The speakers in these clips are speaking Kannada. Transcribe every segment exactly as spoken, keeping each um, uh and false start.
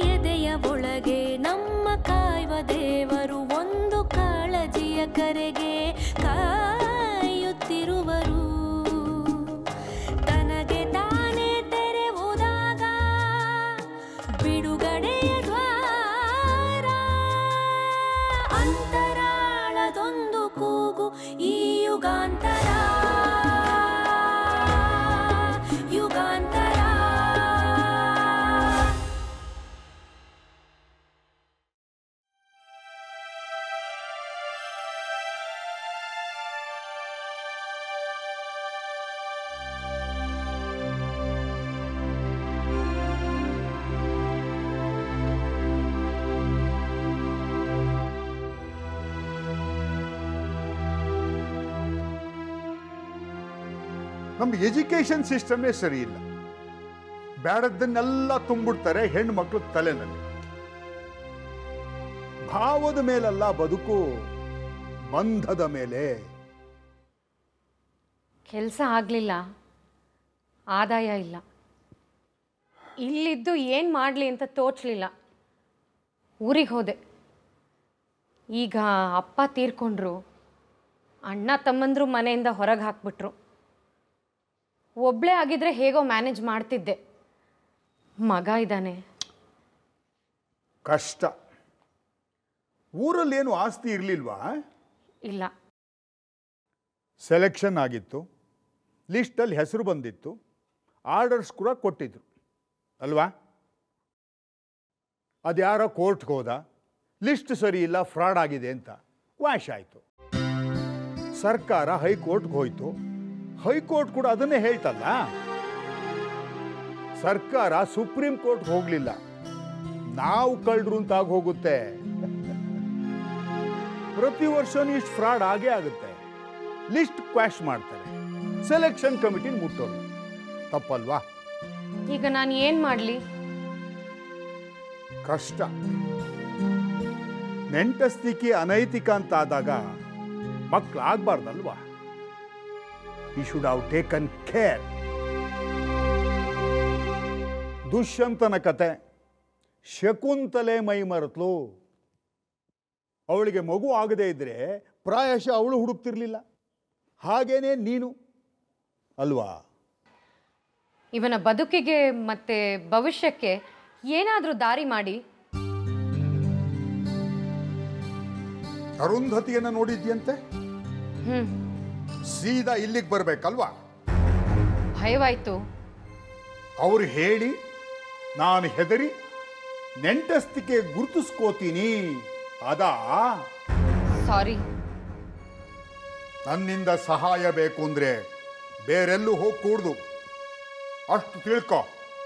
ಎದೆಯ ಒಳಗೆ ನಮ್ಮ ಕಾಯುವ ದೇವರು ಒಂದು ಕಾಳಜಿಯ ಕರೆಗೆ ಕಾಯುತ್ತಿರುವರು. ತನಗೆ ತಾನೇ ತೆರೆವುದಾಗ ಬಿಡುಗಡೆಯ ದ್ವಾರ. ಅಂತರಾಳದೊಂದು ಕೂಗು ಈ ಯುಗಾಂತರ. ನಮ್ಮ ಎಜುಕೇಶನ್ ಸಿಸ್ಟಮೇ ಸರಿ ಇಲ್ಲ. ಬೇಡದ್ದನ್ನೆಲ್ಲ ತುಂಬಿಡ್ತಾರೆ ಹೆಣ್ಣು ಮಕ್ಕಳು ತಲೆನಲ್ಲಿ. ಭಾವದ ಮೇಲಲ್ಲ ಬದುಕು, ಬಂಧದ ಮೇಲೆ. ಕೆಲಸ ಆಗಲಿಲ್ಲ, ಆದಾಯ ಇಲ್ಲ, ಇಲ್ಲಿದ್ದು ಏನು ಮಾಡಲಿ ಅಂತ ತೋಚಲಿಲ್ಲ. ಊರಿಗೆ ಹೋದೆ. ಈಗ ಅಪ್ಪ ತೀರ್ಕೊಂಡ್ರು, ಅಣ್ಣ ತಮ್ಮಂದ್ರು ಮನೆಯಿಂದ ಹೊರಗೆ ಹಾಕ್ಬಿಟ್ರು. ಒಬ್ಬಳೇ ಆಗಿದ್ರೆ ಹೇಗೋ ಮ್ಯಾನೇಜ್ ಮಾಡ್ತಿದ್ದೆ. ಮಗ ಇದ್ದಾನೆ. ಕಷ್ಟ. ಊರಲ್ಲೇನು ಆಸ್ತಿ ಇರಲಿಲ್ವಾ? ಇಲ್ಲ. ಸೆಲೆಕ್ಷನ್ ಆಗಿತ್ತು, ಲಿಸ್ಟಲ್ಲಿ ಹೆಸರು ಬಂದಿತ್ತು, ಆರ್ಡರ್ಸ್ ಕೂಡ ಕೊಟ್ಟಿದ್ರು ಅಲ್ವಾ? ಅದ್ಯಾರೋ ಕೋರ್ಟ್ಗೆ ಹೋದ, ಲಿಸ್ಟ್ ಸರಿ ಇಲ್ಲ, ಫ್ರಾಡ್ ಆಗಿದೆ ಅಂತ ಕ್ವಾಶ್ ಆಯಿತು. ಸರ್ಕಾರ ಹೈಕೋರ್ಟ್ಗೆ ಹೋಯಿತು, ಹೈಕೋರ್ಟ್ ಕೂಡ ಅದನ್ನೇ ಹೇಳ್ತಲ್ಲ. ಸರ್ಕಾರ ಸುಪ್ರೀಂ ಕೋರ್ಟ್ ಹೋಗ್ಲಿಲ್ಲ, ನಾವು ಕಳ್ಳರು ಅಂತ ಆಗಿ ಹೋಗುತ್ತೆ. ಪ್ರತಿ ವರ್ಷನೂ ಇಷ್ಟು ಫ್ರಾಡ್ ಆಗೇ ಆಗುತ್ತೆ. ಲಿಸ್ಟ್ ಕ್ವಾಶ್ ಮಾಡ್ತಾರೆ, ಸೆಲೆಕ್ಷನ್ ಕಮಿಟಿ ಮುಟ್ಟೋದು. ತಪ್ಪಲ್ವಾ? ಈಗ ನಾನು ಏನ್ ಮಾಡ್ಲಿ? ಕಷ್ಟ. ನೆಂಟಸ್ತಿಕೆ ಅನೈತಿಕ ಅಂತ ಆದಾಗ ಮಕ್ಕಳಾಗಬಾರ್ದಲ್ವಾ? He should have taken care. ದುಷ್ಯಂತನ ಕತೆ. ಶಕುಂತಲೆ ಮೈ ಮರೆತಲು. ಅವಳಿಗೆ ಮಗು ಆಗದೇ ಇದ್ರೆ ಪ್ರಾಯಶಃ ಅವಳು ಹುಡುಕ್ತಿರ್ಲಿಲ್ಲ. ಹಾಗೇನೆ ನೀನು ಅಲ್ವಾ? ಇವನ ಬದುಕಿಗೆ ಮತ್ತೆ ಭವಿಷ್ಯಕ್ಕೆ ಏನಾದರೂ ದಾರಿ ಮಾಡಿ. ಅರುಂಧತಿಯನ್ನ ನೋಡಿದ್ಯಂತೆ? ಹ್ಮ್. ಸೀದಾ ಇಲ್ಲಿಗೆ ಬರ್ಬೇಕಲ್ವಾ? ಭಯವಾಯ್ತು. ಅವ್ರು ಹೇಳಿ ನಾನು ಹೆದರಿ ನೆಂಟಸ್ತಿಕೆ ಗುರುತಿಸ್ಕೋತೀನಿ ಅದಾ? ಸಾರಿ. ನನ್ನಿಂದ ಸಹಾಯ ಬೇಕು ಅಂದ್ರೆ ಬೇರೆಲ್ಲೂ ಹೋಗಿ ಕೂಡ್ದು, ಅಷ್ಟು ತಿಳ್ಕೊ.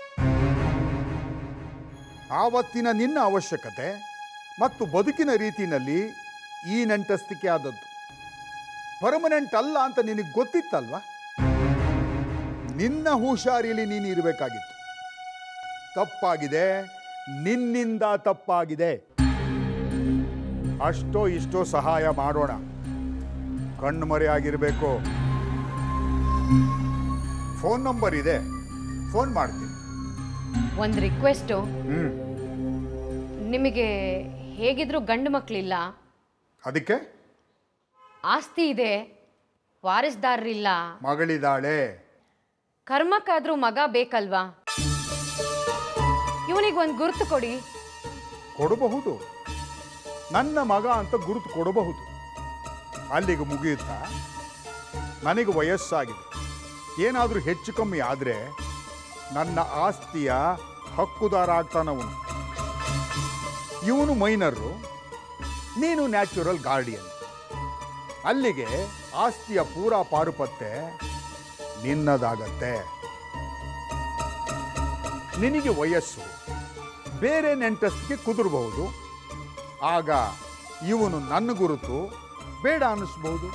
ಆವತ್ತಿನ ನಿನ್ನ ಅವಶ್ಯಕತೆ ಮತ್ತು ಬದುಕಿನ ರೀತಿಯಲ್ಲಿ ಈ ನೆಂಟಸ್ತಿಕೆ ಆದದ್ದು. ಪರ್ಮನೆಂಟ್ ಅಲ್ಲ ಅಂತ ನಿನಗೆ ಗೊತ್ತಿತ್ತಲ್ವಾ? ನಿನ್ನ ಹುಷಾರಿಲಿ ನೀನು ಇರಬೇಕಾಗಿತ್ತು. ತಪ್ಪಾಗಿದೆ, ನಿನ್ನಿಂದ ತಪ್ಪಾಗಿದೆ. ಅಷ್ಟೋ ಇಷ್ಟೋ ಸಹಾಯ ಮಾಡೋಣ, ಕಣ್ಮರೆಯಾಗಿರಬೇಕು. ಫೋನ್ ನಂಬರ್ ಇದೆ, ಫೋನ್ ಮಾಡ್ತೀನಿ. ಒಂದು ರಿಕ್ವೆಸ್ಟು. ಹ್ಮ್. ನಿಮಗೆ ಹೇಗಿದ್ರು ಗಂಡು ಮಕ್ಕಳಿಲ್ಲ, ಅದಕ್ಕೆ ಆಸ್ತಿ ಇದೆ, ವಾರಿಸ್ದಾರರಿಲ್ಲ, ಮಗಳಿದ್ದಾಳೆ. ಕರ್ಮಕ್ಕಾದ್ರೂ ಮಗ ಬೇಕಲ್ವಾ? ಇವನಿಗೆ ಒಂದು ಗುರುತು ಕೊಡಿ. ಕೊಡಬಹುದು, ನನ್ನ ಮಗ ಅಂತ ಗುರುತು ಕೊಡಬಹುದು. ಅಲ್ಲಿಗೆ ಮುಗಿಯುತ್ತಾ? ನನಗೆ ವಯಸ್ಸಾಗಿದೆ, ಏನಾದರೂ ಹೆಚ್ಚು ಕಮ್ಮಿ ಆದರೆ ನನ್ನ ಆಸ್ತಿಯ ಹಕ್ಕುದಾರ ಆಗ್ತಾನವನು. ಇವನು ಮೈನರು, ನೀನು ನ್ಯಾಚುರಲ್ ಗಾರ್ಡಿಯನ್. ಅಲ್ಲಿಗೆ ಆಸ್ತಿಯ ಪೂರಾ ಪಾರುಪತ್ತೆ ನಿನ್ನದಾಗತ್ತೆ. ನಿನಗೆ ವಯಸ್ಸು, ಬೇರೆ ನೆಂಟಸ್ತಿಗೆ ಕುದುರಬಹುದು. ಆಗ ಇವನು ನನ್ನ ಗುರುತು ಬೇಡ ಅನ್ನಿಸ್ಬಹುದು.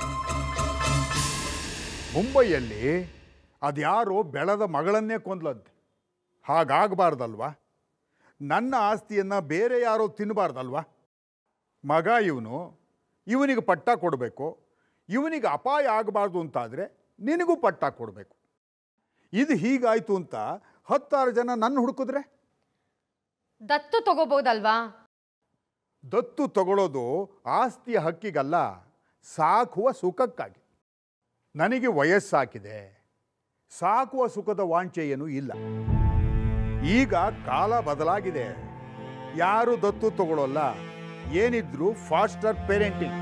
ಮುಂಬೈಯಲ್ಲಿ ಅದ್ಯಾರೋ ಬೆಳೆದ ಮಗಳನ್ನೇ ಕೊಂದ್ಲಂತೆ. ಹಾಗಾಗಬಾರ್ದಲ್ವಾ? ನನ್ನ ಆಸ್ತಿಯನ್ನು ಬೇರೆ ಯಾರೋ ತಿನ್ನಬಾರ್ದಲ್ವಾ? ಮಗ ಇವನು, ಇವನಿಗೆ ಪಟ್ಟ ಕೊಡಬೇಕು. ಇವನಿಗೆ ಅಪಾಯ ಆಗಬಾರ್ದು ಅಂತಾದರೆ ನಿನಗೂ ಪಟ್ಟ ಕೊಡಬೇಕು. ಇದು ಹೀಗಾಯಿತು ಅಂತ ಹತ್ತಾರು ಜನ ನನ್ನ ಹುಡುಕಿದ್ರೆ? ದತ್ತು ತಗೋಬೋದಲ್ವಾ? ದತ್ತು ತಗೊಳ್ಳೋದು ಆಸ್ತಿಯ ಹಕ್ಕಿಗಲ್ಲ, ಸಾಕುವ ಸುಖಕ್ಕಾಗಿ. ನನಗೆ ವಯಸ್ಸಾಕಿದೆ, ಸಾಕುವ ಸುಖದ ವಾಂಛೆ ಏನೂ ಇಲ್ಲ. ಈಗ ಕಾಲ ಬದಲಾಗಿದೆ, ಯಾರು ದತ್ತು ತಗೊಳ್ಳೋಲ್ಲ. ಏನಿದ್ರು ಫಾಸ್ಟರ್ ಪೇರೆಂಟಿಂಗ್.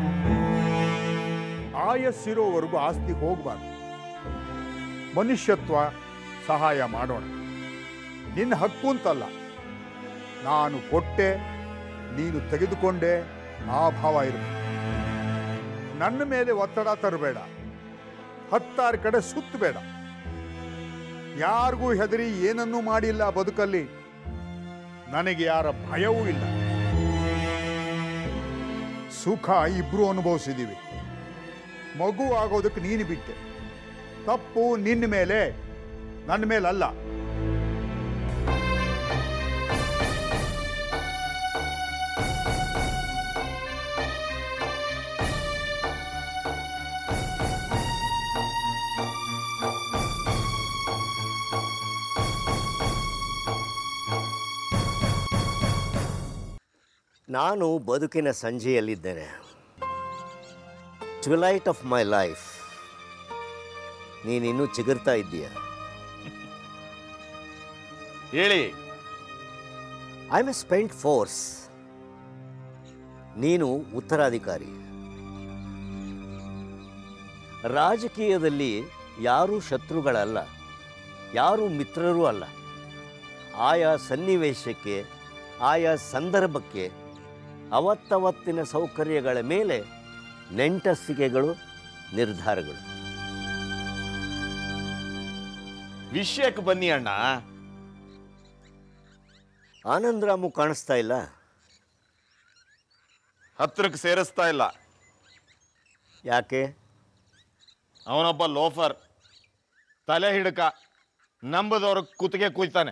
ಆಯಸ್ಸಿರೋವರೆಗೂ ಆಸ್ತಿ ಹೋಗಬಾರ್ದು. ಮನುಷ್ಯತ್ವ ಸಹಾಯ ಮಾಡೋಣ. ನಿನ್ನ ಹಕ್ಕು ಅಂತಲ್ಲ, ನಾನು ಕೊಟ್ಟೆ ನೀನು ತೆಗೆದುಕೊಂಡೆ ಆ ಭಾವ ಇರಬೇಕು. ನನ್ನ ಮೇಲೆ ಒತ್ತಡ ತರಬೇಡ, ಹತ್ತಾರು ಕಡೆ ಸುತ್ತಬೇಡ. ಯಾರಿಗೂ ಹೆದರಿ ಏನನ್ನೂ ಮಾಡಿಲ್ಲ ಬದುಕಲ್ಲಿ. ನನಗೆ ಯಾರ ಭಯವೂ ಇಲ್ಲ. ಸುಖ ಇಬ್ರು ಅನುಭವಿಸಿದ್ದೀವಿ. ಮಗು ಆಗೋದಕ್ಕೆ ನೀನು ಬಿಟ್ಟೆ. ತಪ್ಪು ನಿನ್ನ ಮೇಲೆ, ನನ್ನ ಮೇಲಲ್ಲ. ನಾನು ಬದುಕಿನ ಸಂಜೆಯಲ್ಲಿದ್ದೇನೆ. Twilight of my life. ನೀನಿನ್ನೂ ಚಿಗುರ್ತಾ ಇದ್ದೀಯ. ಹೇಳಿ. I am a spent force. ನೀನು ಉತ್ತರಾಧಿಕಾರಿ. ರಾಜಕೀಯದಲ್ಲಿ ಯಾರೂ ಶತ್ರುಗಳಲ್ಲ, ಯಾರೂ ಮಿತ್ರರೂ ಅಲ್ಲ. ಆಯಾ ಸನ್ನಿವೇಶಕ್ಕೆ, ಆಯಾ ಸಂದರ್ಭಕ್ಕೆ, ಅವತ್ತವತ್ತಿನ ಸೌಕರ್ಯಗಳ ಮೇಲೆ ನೆಂಟಸ್ತಿಕೆಗಳು, ನಿರ್ಧಾರಗಳು. ವಿಷಯಕ್ಕೆ ಬನ್ನಿ ಅಣ್ಣ. ಆನಂದರಾಮು ಕಾಣಿಸ್ತಾ ಇಲ್ಲ. ಹತ್ರಕ್ಕೆ ಸೇರಿಸ್ತಾ ಇಲ್ಲ. ಯಾಕೆ? ಅವನೊಬ್ಬ ಲೋಫರ್, ತಲೆ ಹಿಡಕ, ನಂಬದವ್ರ ಕುತ್ತಿಗೆ ಕೂಯ್ತಾನೆ.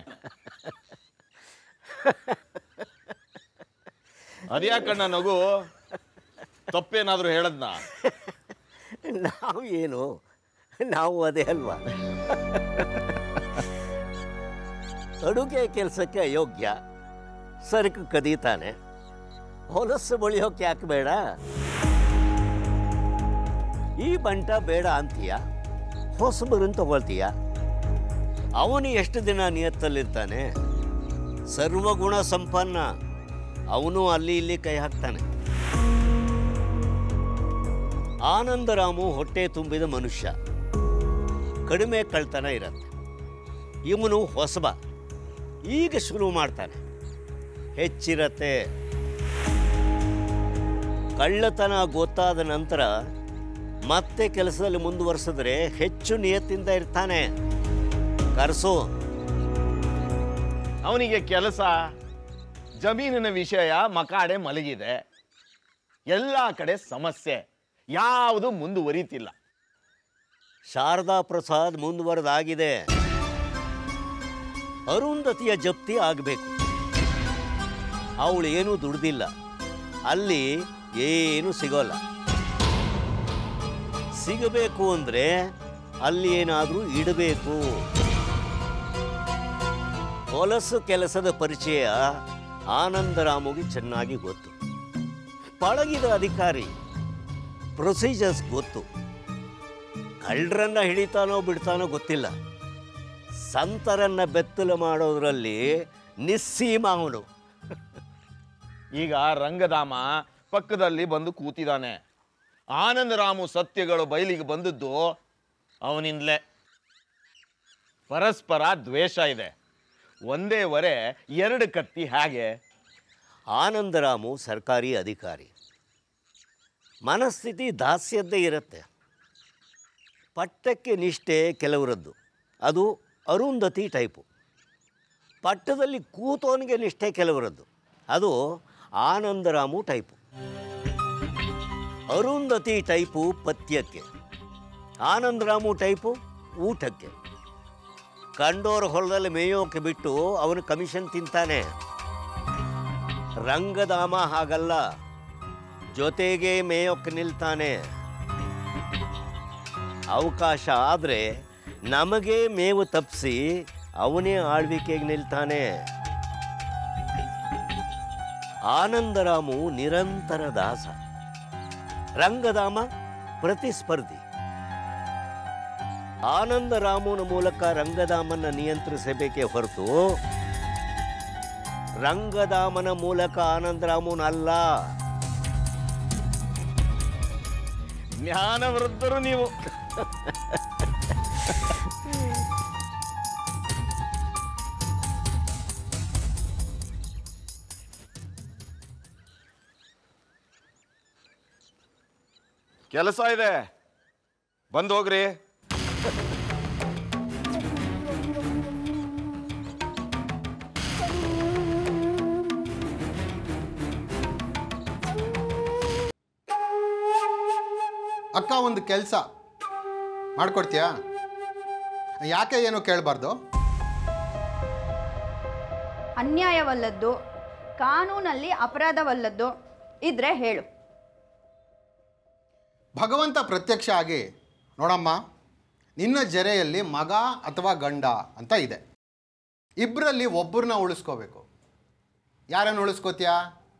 ಅದ್ಯಾಕಣ್ಣ ನಗು? ತಪ್ಪೇನಾದ್ರೂ ಹೇಳದ್ನ? ನಾವು ಏನು, ನಾವು ಅದೇ ಅಲ್ವಾ. ಅಡುಗೆ ಕೆಲಸಕ್ಕೆ ಅಯೋಗ್ಯ, ಸರಕು ಕದೀತಾನೆ. ಹೊಲಸು ಬಳಿಯೋಕೆ ಯಾಕೆ ಬೇಡ? ಈ ಬಂಟ ಬೇಡ ಅಂತೀಯ, ಹೊಸಬರನ್ನು ತಗೊಳ್ತೀಯ. ಅವನು ಎಷ್ಟು ದಿನ ನಿಯತ್ತಲ್ಲಿರ್ತಾನೆ? ಸರ್ವಗುಣ ಸಂಪನ್ನ. ಅವನು ಅಲ್ಲಿ ಇಲ್ಲಿ ಕೈ ಹಾಕ್ತಾನೆ. ಆನಂದರಾಮು ಹೊಟ್ಟೆ ತುಂಬಿದ ಮನುಷ್ಯ, ಕಡಿಮೆ ಕಳ್ತನ ಇರತ್ತೆ. ಇವನು ಹೊಸಬ, ಈಗ ಶುರು ಮಾಡ್ತಾನೆ, ಹೆಚ್ಚಿರತ್ತೆ. ಕಳ್ಳತನ ಗೊತ್ತಾದ ನಂತರ ಮತ್ತೆ ಕೆಲಸದಲ್ಲಿ ಮುಂದುವರೆಸಿದ್ರೆ ಹೆಚ್ಚು ನಿಯತ್ತಿಂದ ಇರ್ತಾನೆ. ಕರ್ಸು. ಅವನಿಗೆ ಕೆಲಸ, ಜಮೀನಿನ ವಿಷಯ ಮಕಾಡೆ ಮಲಗಿದೆ. ಎಲ್ಲ ಕಡೆ ಸಮಸ್ಯೆ, ಯಾವುದು ಮುಂದುವರಿತಿಲ್ಲ. ಶಾರದಾ ಪ್ರಸಾದ್ ಮುಂದುವರೆದಾಗಿದೆ. ಅರುಂಧತಿಯ ಜಪ್ತಿ ಆಗಬೇಕು. ಅವಳು ಏನೂ ದುಡ್ದಿಲ್ಲ, ಅಲ್ಲಿ ಏನು ಸಿಗೋಲ್ಲ. ಸಿಗಬೇಕು ಅಂದರೆ ಅಲ್ಲಿ ಏನಾದರೂ ಇಡಬೇಕು. ಹೊಲಸು ಕೆಲಸದ ಪರಿಚಯ ಆನಂದರಾಮುಗೆ ಚೆನ್ನಾಗಿ ಗೊತ್ತು. ಪಳಗಿದ ಅಧಿಕಾರಿ, ಪ್ರೊಸೀಜರ್ಸ್ ಗೊತ್ತು. ಕಳ್ಳರನ್ನ ಹಿಡಿತಾನೋ ಬಿಡ್ತಾನೋ ಗೊತ್ತಿಲ್ಲ. ಸಂತರನ್ನ ಬೆತ್ತಲು ಮಾಡೋದ್ರಲ್ಲಿ ನಿಸ್ಸೀಮ ಅವನು. ಈಗ ರಂಗಧಾಮ ಪಕ್ಕದಲ್ಲಿ ಬಂದು ಕೂತಿದ್ದಾನೆ. ಆನಂದರಾಮು ಸತ್ಯಗಳು ಬಯಲಿಗೆ ಬಂದದ್ದು ಅವನಿಂದಲೇ. ಪರಸ್ಪರ ದ್ವೇಷ ಇದೆ. ಒಂದೇ ವರೆ ಎರಡು ಕತ್ತಿ ಹಾಗೆ. ಆನಂದರಾಮು ಸರ್ಕಾರಿ ಅಧಿಕಾರಿ, ಮನಸ್ಥಿತಿ ದಾಸ್ಯದ್ದೇ ಇರುತ್ತೆ. ಪಟ್ಟಕ್ಕೆ ನಿಷ್ಠೆ ಕೆಲವರದ್ದು, ಅದು ಅರುಂಧತಿ ಟೈಪು. ಪಟ್ಟದಲ್ಲಿ ಕೂತೋನಿಗೆ ನಿಷ್ಠೆ ಕೆಲವರದ್ದು, ಅದು ಆನಂದರಾಮು ಟೈಪು. ಅರುಂಧತಿ ಟೈಪು ಪಥ್ಯಕ್ಕೆ, ಆನಂದರಾಮು ಟೈಪು ಊಟಕ್ಕೆ. ಕಂಡೋರ ಹೊಲದಲ್ಲಿ ಮೇಯೋಕೆ ಬಿಟ್ಟು ಅವನು ಕಮಿಷನ್ ತಿಂತಾನೆ. ರಂಗಧಾಮ ಹಾಗಲ್ಲ, ಜೊತೆಗೆ ಮೇಯೋಕೆ ನಿಲ್ತಾನೆ. ಅವಕಾಶ ಆದರೆ ನಮಗೆ ಮೇವು ತಪ್ಪಿಸಿ ಅವನೇ ಆಳ್ವಿಕೆಗೆ ನಿಲ್ತಾನೆ. ಆನಂದರಾಮು ನಿರಂತರ ದಾಸ, ರಂಗಧಾಮ ಪ್ರತಿಸ್ಪರ್ಧಿ. ಆನಂದರಾಮುನ ಮೂಲಕ ರಂಗಧಾಮನ ನಿಯಂತ್ರಿಸಬೇಕೇ ಹೊರತು ರಂಗಧಾಮನ ಮೂಲಕ ಆನಂದರಾಮುನಲ್ಲ. ಜ್ಞಾನ ವೃದ್ಧರು ನೀವು. ಕೆಲಸ ಇದೆ, ಬಂದು ಹೋಗ್ರಿ. ಅಕ್ಕ, ಒಂದು ಕೆಲಸ ಮಾಡ್ಕೊಡ್ತೀಯಾ? ಯಾಕೆ ಏನು ಕೇಳಬಾರ್ದು? ಅನ್ಯಾಯವಲ್ಲದ್ದು, ಕಾನೂನಲ್ಲಿ ಅಪರಾಧವಲ್ಲದ್ದು ಇದ್ರೆ ಹೇಳು. ಭಗವಂತ ಪ್ರತ್ಯಕ್ಷ ಆಗಿ, ನೋಡಮ್ಮ, ನಿನ್ನ ಜರೆಯಲ್ಲಿ ಮಗ ಅಥವಾ ಗಂಡ ಅಂತ ಇದೆ. ಇಬ್ಬರಲ್ಲಿ ಒಬ್ಬರನ್ನ ಉಳಿಸ್ಕೋಬೇಕು. ಯಾರನ್ನು ಉಳಿಸ್ಕೋತೀಯಾ?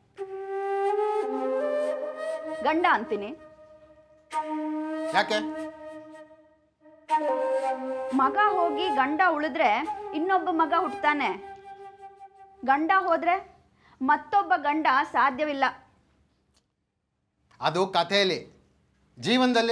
ಗಂಡ ಅಂತೀನಿ. ಯಾಕೆ? ಮಗ ಹೋಗಿ ಗಂಡ ಉಳಿದ್ರೆ ಇನ್ನೊಬ್ಬ ಮಗ ಹುಟ್ಟುತ್ತಾನೆ. ಗಂಡ ಹೋದ್ರೆ ಮತ್ತೊಬ್ಬ ಗಂಡ ಸಾಧ್ಯವಿಲ್ಲ. ಅದು ಕಥೆಯಲ್ಲಿ. ಜೀವನದಲ್ಲಿ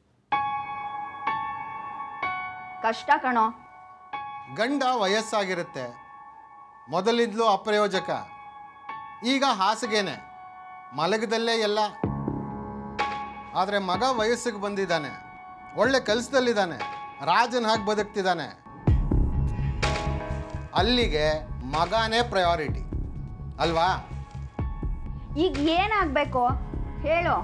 ಕಷ್ಟ ಕಣೋ. ಗಂಡ ವಯಸ್ಸಾಗಿರುತ್ತೆ, ಮೊದಲಿದ್ಲು ಅಪ್ರಯೋಜಕ, ಈಗ ಹಾಸಿಗೆನೆ, ಮಲಗದಲ್ಲೇ ಎಲ್ಲ. ಆದರೆ ಮಗ ವಯಸ್ಸಿಗೆ ಬಂದಿದ್ದಾನೆ, ಒಳ್ಳೆ ಕೆಲಸದಲ್ಲಿದ್ದಾನೆ, ರಾಜನ ಹಾಗೆ ಬದುಕ್ತಿದ್ದಾನೆ. ಅಲ್ಲಿಗೆ ಮಗನೇ ಪ್ರಯಾರಿಟಿ ಅಲ್ವಾ? ಈಗ ಏನಾಗಬೇಕು ಹೇಳು.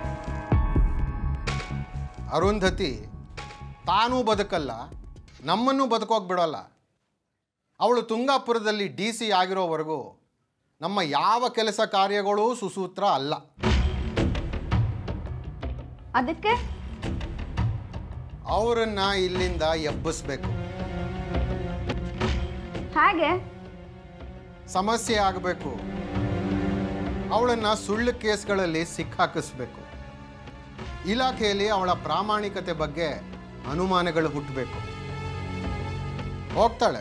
ಅರುಂಧತಿ ತಾನೂ ಬದುಕಲ್ಲ, ನಮ್ಮನ್ನು ಬದುಕೋಗಿ ಬಿಡೋಲ್ಲ. ಅವಳು ತುಂಗಾಪುರದಲ್ಲಿ ಡಿ ಸಿ ಆಗಿರೋವರೆಗೂ ನಮ್ಮ ಯಾವ ಕೆಲಸ ಕಾರ್ಯಗಳೂ ಸುಸೂತ್ರ ಅಲ್ಲ. ಅದಕ್ಕೆ ಅವರನ್ನ ಇಲ್ಲಿಂದ ಎಬ್ಬಿಸ್ಬೇಕು. ಹಾಗೆ ಸಮಸ್ಯೆ ಆಗಬೇಕು. ಅವಳನ್ನು ಸುಳ್ಳು ಕೇಸ್ಗಳಲ್ಲಿ ಸಿಕ್ಕಾಕಿಸ್ಬೇಕು. ಇಲಾಖೆಯಲ್ಲಿ ಅವಳ ಪ್ರಾಮಾಣಿಕತೆ ಬಗ್ಗೆ ಅನುಮಾನಗಳು ಹುಟ್ಟಬೇಕು. ಹೋಗ್ತಾಳೆ.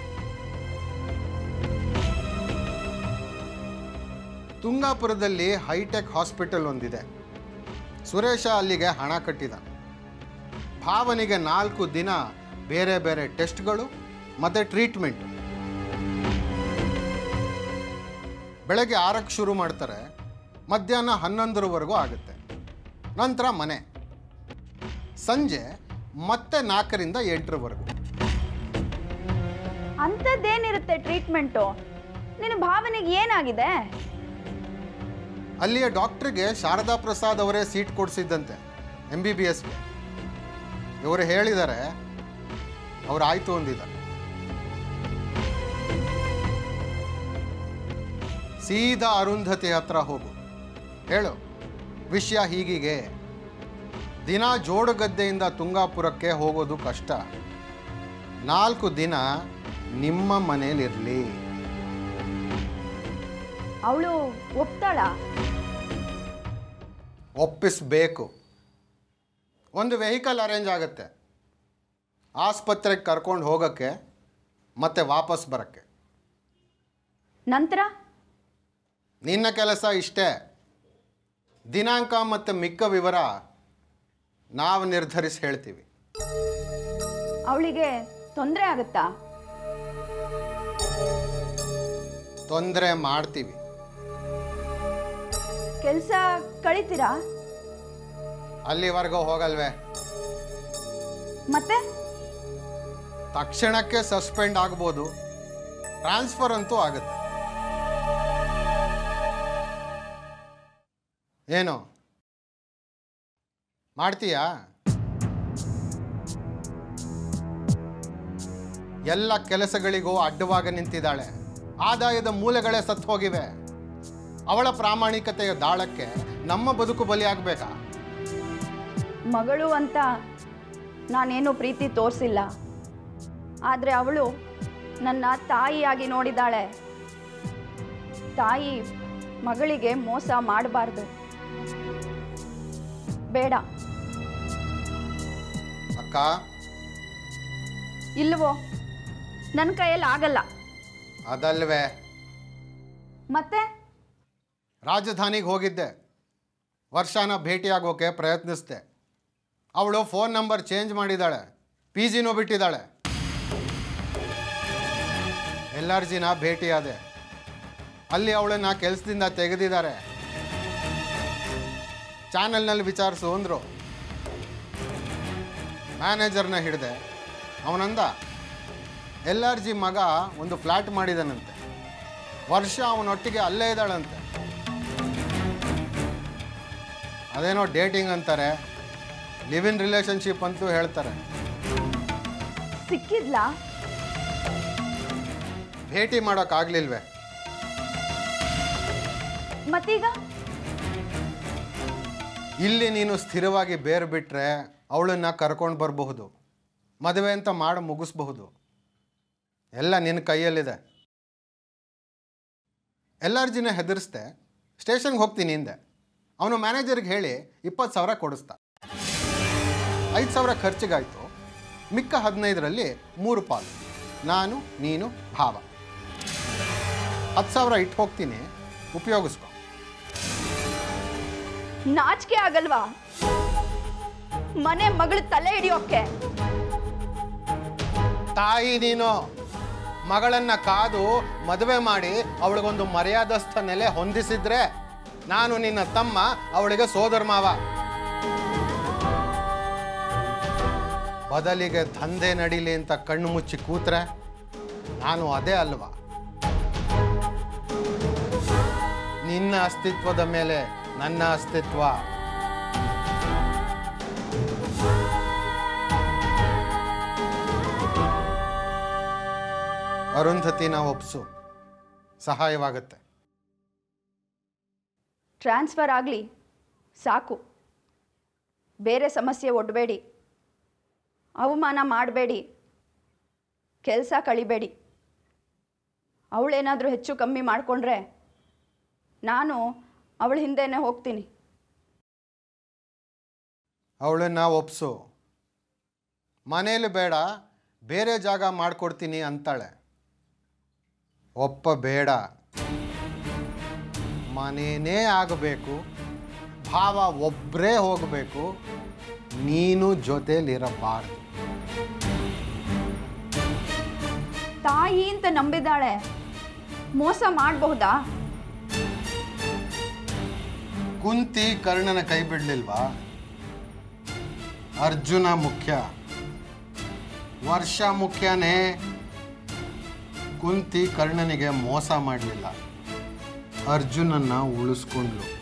ತುಂಗಾಪುರದಲ್ಲಿ ಹೈಟೆಕ್ ಹಾಸ್ಪಿಟಲ್ ಒಂದಿದೆ. ಸುರೇಶ ಅಲ್ಲಿಗೆ ಹಣ ಕಟ್ಟಿದ. ಭಾವನಿಗೆ ನಾಲ್ಕು ದಿನ ಬೇರೆ ಬೇರೆ ಟೆಸ್ಟ್ಗಳು ಮತ್ತು ಟ್ರೀಟ್ಮೆಂಟ್. ಬೆಳಗ್ಗೆ ಆರಕ್ಕೆ ಶುರು ಮಾಡ್ತಾರೆ, ಮಧ್ಯಾಹ್ನ ಹನ್ನೊಂದರವರೆಗೂ ಆಗುತ್ತೆ. ನಂತರ ಮನೆ, ಸಂಜೆ ಮತ್ತೆ ನಾಲ್ಕರಿಂದ ಎಂಟರವರೆಗೂ. ಅಂಥದ್ದೇನಿರುತ್ತೆ ಟ್ರೀಟ್ಮೆಂಟು? ನಿನ್ನ ಭಾವನೆಗೆ ಏನಾಗಿದೆ? ಅಲ್ಲಿಯ ಡಾಕ್ಟ್ರಿಗೆ ಶಾರದಾ ಪ್ರಸಾದ್ ಅವರೇ ಸೀಟ್ ಕೊಡಿಸಿದ್ದಂತೆ ಎಂ ಬಿ ಬಿ ಎಸ್ಗೆ. ಇವರು ಹೇಳಿದ್ದಾರೆ, ಅವ್ರು ಆಯ್ತು ಅಂದಿದ್ದಾರೆ. ಸೀದಾ ಅರುಂಧತಿ ಹತ್ರ ಹೋಗು, ಹೇಳು ವಿಷಯ ಹೀಗೀಗೆ. ದಿನ ಜೋಡುಗದ್ದೆಯಿಂದ ತುಂಗಾಪುರಕ್ಕೆ ಹೋಗೋದು ಕಷ್ಟ, ನಾಲ್ಕು ದಿನ ನಿಮ್ಮ ಮನೇಲಿರಲಿ. ಅವಳು ಒಪ್ತಾಳ? ಒಪ್ಪಿಸ್ಬೇಕು. ಒಂದು ವೆಹಿಕಲ್ ಅರೇಂಜ್ ಆಗುತ್ತೆ, ಆಸ್ಪತ್ರೆಗೆ ಕರ್ಕೊಂಡು ಹೋಗೋಕ್ಕೆ ಮತ್ತೆ ವಾಪಸ್ ಬರೋಕ್ಕೆ. ನಂತರ ನಿನ್ನ ಕೆಲಸ ಇಷ್ಟೇ. ದಿನಾಂಕ ಮತ್ತು ಮಿಕ್ಕ ವಿವರ ನಾವು ನಿರ್ಧರಿಸಿ ಹೇಳ್ತೀವಿ. ಅವಳಿಗೆ ತೊಂದರೆ ಆಗುತ್ತಾ? ತೊಂದರೆ ಮಾಡ್ತೀವಿ. ಕೆಲಸ ಕಳಿತೀರಾ? ಅಲ್ಲಿವರೆಗೂ ಹೋಗಲ್ವೇ? ಮತ್ತೆ ತಕ್ಷಣಕ್ಕೆ ಸಸ್ಪೆಂಡ್ ಆಗ್ಬೋದು, ಟ್ರಾನ್ಸ್ಫರ್ ಅಂತೂ ಆಗುತ್ತೆ. ಏನು ಮಾಡ್ತೀಯಾ? ಎಲ್ಲ ಕೆಲಸಗಳಿಗೂ ಅಡ್ಡವಾಗಿ ನಿಂತಿದ್ದಾಳೆ. ಆದಾಯದ ಮೂಲಗಳೇ ಸತ್ತು ಹೋಗಿವೆ. ಅವಳ ಪ್ರಾಮಾಣಿಕತೆಯ ದಾಳಕ್ಕೆ ನಮ್ಮ ಬದುಕು ಬಲಿಯಾಗಬೇಕಾ? ಮಗಳು ಅಂತ ನಾನೇನು ಪ್ರೀತಿ ತೋರಿಸಿಲ್ಲ, ಆದರೆ ಅವಳು ನನ್ನ ತಾಯಿಯಾಗಿ ನೋಡಿದಾಳೆ. ತಾಯಿ ಮಗಳಿಗೆ ಮೋಸ ಮಾಡಬಾರ್ದು. ಬೇಡ. ಅಕ್ಕ, ಇಲ್ವೋ, ನನ್ನ ಕೈಯಲ್ಲಿ ಆಗಲ್ಲ. ಅದಲ್ವೇ, ಮತ್ತೆ ರಾಜಧಾನಿಗೆ ಹೋಗಿದ್ದೆ. ವರ್ಷಾನ ಭೇಟಿಯಾಗೋಕೆ ಪ್ರಯತ್ನಿಸಿದೆ. ಅವಳು ಫೋನ್ ನಂಬರ್ ಚೇಂಜ್ ಮಾಡಿದ್ದಾಳೆ, ಪಿ ಜಿನೂ ಬಿಟ್ಟಿದ್ದಾಳೆ. ಎಲ್ಲರ್ಜಿನ ಭೇಟಿಯಾದೆ. ಅಲ್ಲಿ ಅವಳನ್ನ ಕೆಲಸದಿಂದ ತೆಗೆದಿದ್ದಾರೆ. ಚಾನಲ್ನಲ್ಲಿ ವಿಚಾರಿಸು ಅಂದರು. ಮ್ಯಾನೇಜರ್ನ ಹಿಡಿದೆ. ಅವನಂದ, ಎಲ್ ಆರ್ ಜಿ ಮಗ ಒಂದು ಫ್ಲ್ಯಾಟ್ ಮಾಡಿದಾನಂತೆ, ವರ್ಷ ಅವನೊಟ್ಟಿಗೆ ಅಲ್ಲೇ ಇದ್ದಾಳಂತೆ. ಅದೇನೋ ಡೇಟಿಂಗ್ ಅಂತಾರೆ, ಲಿವ್ ಇನ್ ರಿಲೇಷನ್ಶಿಪ್ ಅಂತೂ ಹೇಳ್ತಾರೆ. ಸಿಕ್ಕಿದ್ಲಾ? ಭೇಟಿ ಮಾಡೋಕ್ಕಾಗಲಿಲ್ವೇ? ಮತ್ತೀಗ ಇಲ್ಲಿ ನೀನು ಸ್ಥಿರವಾಗಿ ಬೇರೆ ಬಿಟ್ಟರೆ ಅವಳನ್ನು ಕರ್ಕೊಂಡು ಬರಬಹುದು, ಮದುವೆ ಅಂತ ಮಾಡಿ ಮುಗಿಸ್ಬಹುದು. ಎಲ್ಲ ನಿನ್ನ ಕೈಯಲ್ಲಿದೆ. ಎಲ್ಲರ್ಜಿನ ಹೆದರಿಸ್ದೆ. ಸ್ಟೇಷನ್ಗೆ ಹೋಗ್ತೀನಿ ಹಿಂದೆ. ಅವನು ಮ್ಯಾನೇಜರ್ಗೆ ಹೇಳಿ ಇಪ್ಪತ್ತು ಸಾವಿರ ಕೊಡಿಸ್ದ. ಐದು ಸಾವಿರ ಖರ್ಚಿಗಾಯಿತು. ಮಿಕ್ಕ ಹದಿನೈದರಲ್ಲಿ ಮೂರು ಪಾಲು, ನಾನು, ನೀನು, ಭಾವ. ಹತ್ತು ಸಾವಿರ ಇಟ್ಟು ಹೋಗ್ತೀನಿ, ಉಪಯೋಗಿಸ್ಕೊ. ನಾಚಿಕೆ ಆಗಲ್ವಾ ಮನೆ ಮಗಳು ತಲೆ ಹಿಡಿಯೋಕೆ? ತಾಯಿ ನೀನು. ಮಗಳನ್ನ ಕಾದು ಮದುವೆ ಮಾಡಿ ಅವಳಿಗೊಂದು ಮರ್ಯಾದಸ್ಥ ನೆಲೆ ಹೊಂದಿಸಿದ್ರೆ ನಾನು ನಿನ್ನ ತಮ್ಮ, ಅವಳಿಗೆ ಸೋದರ ಮಾವ. ಬದಲಿಗೆ ದಂಧೆ ನಡೀಲಿ ಅಂತ ಕಣ್ಣು ಮುಚ್ಚಿ ಕೂತ್ರೆ ನಾನು ಅದೇ ಅಲ್ವಾ? ನಿನ್ನ ಅಸ್ತಿತ್ವದ ಮೇಲೆ ನನ್ನ ಅಸ್ತಿತ್ವ. ಅರುಂಧತಿನ ಒಪ್ಸು, ಸಹಾಯವಾಗುತ್ತೆ. ಟ್ರಾನ್ಸ್ಫರ್ ಆಗಲಿ ಸಾಕು. ಬೇರೆ ಸಮಸ್ಯೆ ಒಡ್ಬೇಡಿ, ಅವಮಾನ ಮಾಡಬೇಡಿ, ಕೆಲಸ ಕಳಿಬೇಡಿ. ಅವಳೇನಾದರೂ ಹೆಚ್ಚು ಕಮ್ಮಿ ಮಾಡಿಕೊಂಡ್ರೆ ನಾನು ಅವಳ ಹಿಂದೆನೇ ಹೋಗ್ತೀನಿ. ಅವಳನ್ನ ಒಪ್ಸು. ಮನೇಲಿ ಬೇಡ, ಬೇರೆ ಜಾಗ ಮಾಡಿಕೊಡ್ತೀನಿ ಅಂತಾಳೆ. ಒಪ್ಪ ಬೇಡ. ಮನೇನೇ ಆಗಬೇಕು, ಭಾವ ಒಬ್ಬರೇ ಹೋಗಬೇಕು, ನೀನು ಜೊತೆಲಿರಬಾರ್ದು. ತಾಯಿ ಅಂತ ನಂಬಿದ್ದಾಳೆ, ಮೋಸ ಮಾಡಬಹುದಾ? ಕುಂತಿ ಕರ್ಣನ ಕೈ ಬಿಡ್ಲಿಲ್ವಾ? ಅರ್ಜುನ ಮುಖ್ಯ, ವರ್ಷ ಮುಖ್ಯನೇ. ಕುಂತಿ ಕರ್ಣನಿಗೆ ಮೋಸ ಮಾಡಲಿಲ್ಲ, ಅರ್ಜುನನ್ನ ಉಳಿಸ್ಕೊಂಡ್ಲು.